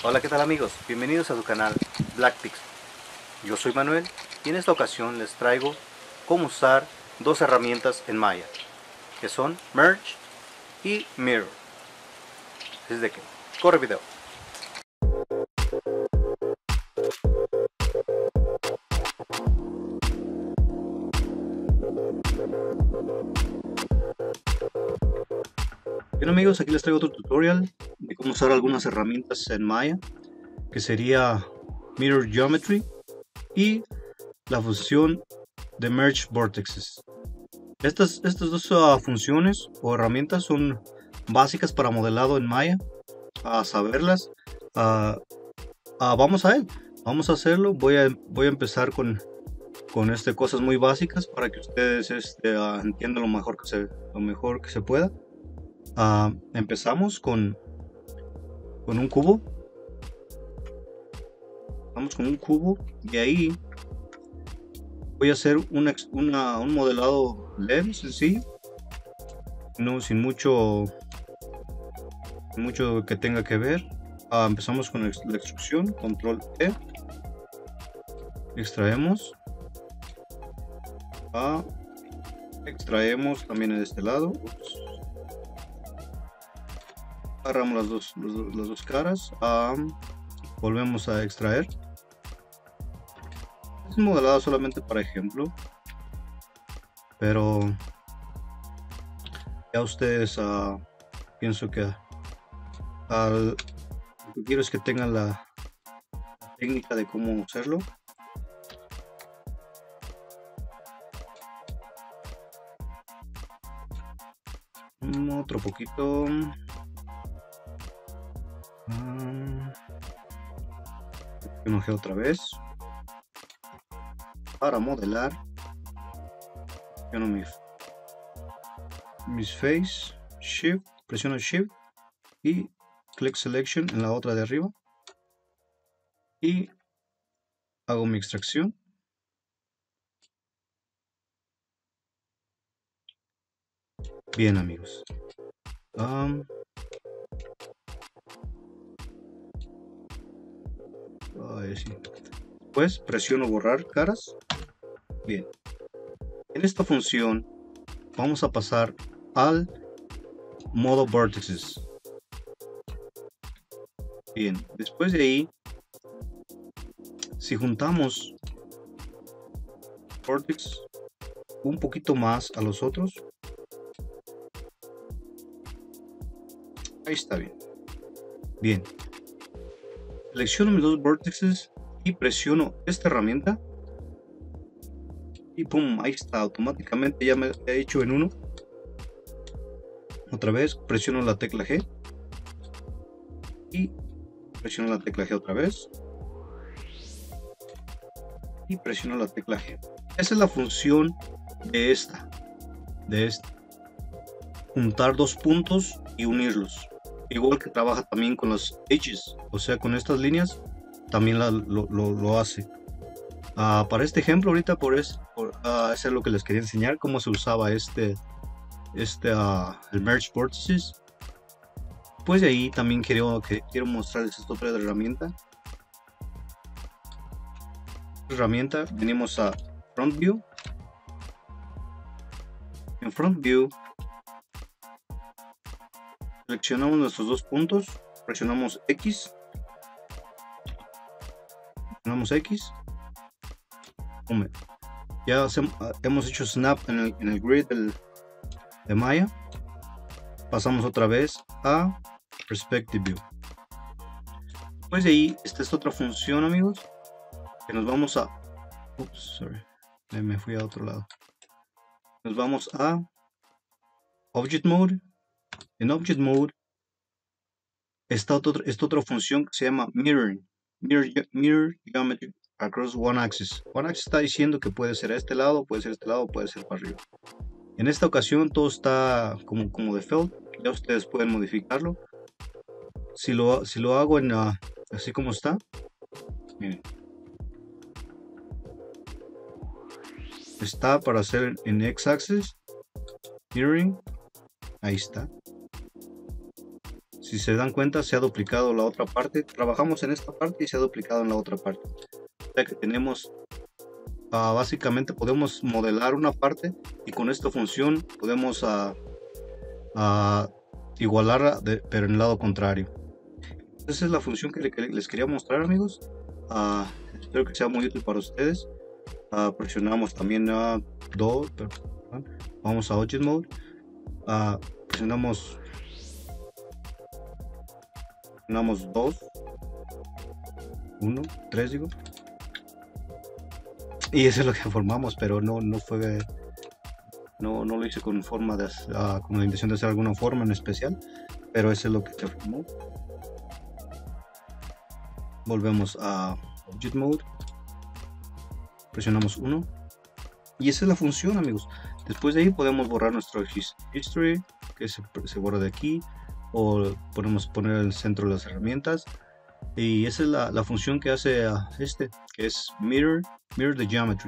Hola, ¿qué tal amigos? Bienvenidos a su canal Black Pixel. Yo soy Manuel y en esta ocasión les traigo cómo usar dos herramientas en Maya, que son Merge y Mirror. Desde que corre video. Bien amigos, aquí les traigo otro tutorial de cómo usar algunas herramientas en Maya, que sería Mirror Geometry y la función de Merge Vortexes. Estas dos funciones o herramientas son básicas para modelado en Maya. A saberlas, ah, vamos a él. Vamos a hacerlo. Voy a empezar con cosas muy básicas para que ustedes entiendan lo mejor que se pueda. Empezamos con un cubo. Vamos con un cubo y ahí voy a hacer un modelado leve, sencillo, no sin mucho que tenga que ver. Empezamos con la extrusión, control E, extraemos, extraemos también de este lado. Agarramos las dos caras, volvemos a extraer. Es modelado solamente para ejemplo, pero ya ustedes pienso que lo que quiero es que tengan la técnica de cómo hacerlo. Otro poquito. Enojé otra vez para modelar. Mis face, shift, presiono shift y click selection en la otra de arriba y hago mi extracción. Bien amigos, pues presiono borrar caras. Bien, en esta función vamos a pasar al modo vertices. Bien, después de ahí, si juntamos vertex un poquito más a los otros, ahí está bien. Bien, selecciono mis dos vértices y presiono esta herramienta y pum, ahí está, automáticamente ya me he hecho en uno. Otra vez presiono la tecla G y presiono la tecla G otra vez y presiono la tecla G. Esa es la función de esta, juntar dos puntos y unirlos, igual que trabaja también con los edges, o sea, con estas líneas también lo hace. Para este ejemplo ahorita eso es lo que les quería enseñar, cómo se usaba el Merge Vortices. Pues de ahí también quiero mostrarles esta otra herramienta. Venimos a Front View. En Front View seleccionamos nuestros dos puntos, presionamos X, ya hemos hecho snap en el grid de Maya. Pasamos otra vez a Perspective View. Después de ahí esta es otra función amigos, que nos vamos a me fui a otro lado. Nos vamos a Object Mode. En Object Mode está esta otra función que se llama Mirroring. Mirror Geometry Across One Axis. One Axis está diciendo que puede ser a este lado, puede ser a este lado, puede ser para arriba. En esta ocasión todo está como default. Ya ustedes pueden modificarlo. Si lo hago en así como está, miren, está para hacer en X-axis mirroring. Ahí está. si se dan cuenta, se ha duplicado la otra parte. Trabajamos en esta parte y se ha duplicado en la otra parte. O sea que tenemos, básicamente podemos modelar una parte y con esta función podemos a igualar, pero en el lado contrario. Esa es la función que les quería mostrar, amigos. Espero que sea muy útil para ustedes. Presionamos también vamos a Object Mode. Presionamos 2, 1, 3 digo. Y eso es lo que formamos, pero no fue, no lo hice con forma de con la intención de hacer alguna forma en especial, pero eso es lo que se formó. Volvemos a Object Mode, presionamos 1 y esa es la función, amigos. Después de ahí podemos borrar nuestro history, que se borra de aquí, o podemos poner en el centro de las herramientas, y esa es la función que hace que es mirror the geometry,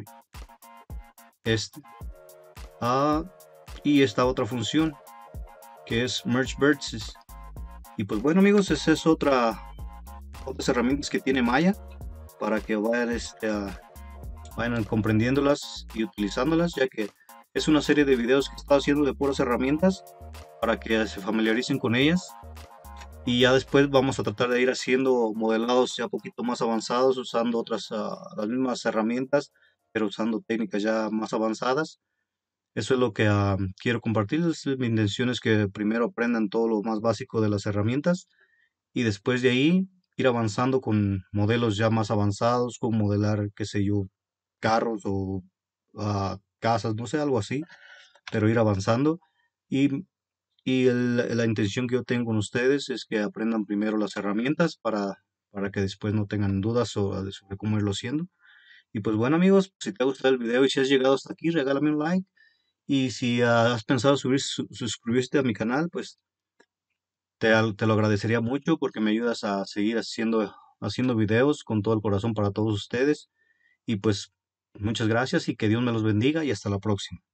y esta otra función que es merge vertices. Y pues bueno, amigos, esa es otras herramientas que tiene Maya para que vayan comprendiéndolas y utilizándolas, ya que es una serie de videos que está haciendo de puras herramientas para que se familiaricen con ellas, y ya después vamos a tratar de ir haciendo modelados ya un poquito más avanzados usando las mismas herramientas, pero usando técnicas ya más avanzadas. Eso es lo que quiero compartirles. Mi intención es que primero aprendan todo lo más básico de las herramientas y después de ahí ir avanzando con modelos ya más avanzados, como modelar, qué sé yo, carros o casas, no sé, algo así, pero ir avanzando. Y, la intención que yo tengo con ustedes es que aprendan primero las herramientas para que después no tengan dudas sobre cómo irlo haciendo. Y pues bueno, amigos, si te ha gustado el video y si has llegado hasta aquí, regálame un like. Y si has pensado suscribirte a mi canal, pues te lo agradecería mucho porque me ayudas a seguir haciendo videos con todo el corazón para todos ustedes. Y pues muchas gracias y que Dios me los bendiga y hasta la próxima.